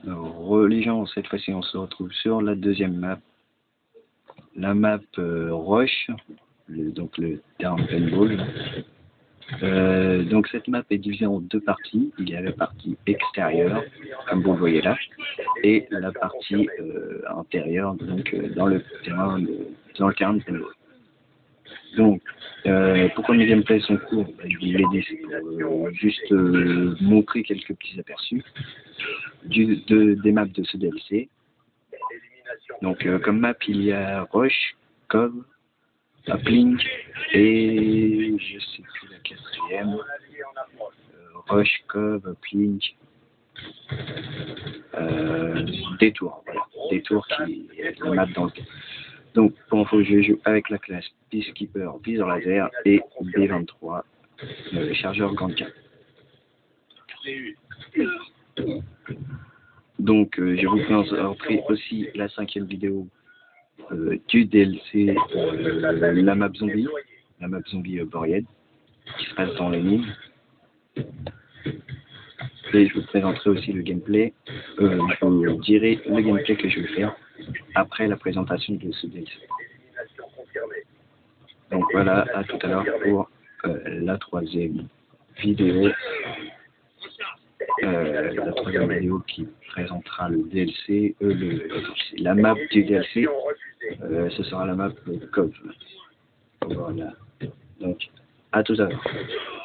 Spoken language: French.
Les gens, cette fois-ci on se retrouve sur la deuxième map, la map Rush, donc le terrain paintball. Donc cette map est divisée en deux parties. Il y a la partie extérieure, comme vous le voyez là, et la partie intérieure, donc dans le terrain de paintball. Donc, pourquoi mes gameplays sont courts? Je vous l'ai dit, c'est pour juste montrer quelques petits aperçus des maps de ce DLC. Donc, comme map, il y a Rush, Cove, Uplink et je sais plus la quatrième. Rush, Cove, Uplink, Détour. Voilà, Détour qui est la map dans le cas. Donc, pour info, je joue avec la classe Peacekeeper, Visor Laser et B23, le chargeur Grand 4. Donc, je vous présenterai aussi la cinquième vidéo du DLC, la map zombie Boread, qui se passe dans les mines. Et je vous présenterai aussi le gameplay, je vous dirai le gameplay que je vais faire après la présentation de ce DLC. Donc voilà, à tout à l'heure pour la troisième vidéo. La troisième vidéo qui présentera le DLC, la map du DLC, ce sera la map Cove. Voilà. Donc, à tout à l'heure.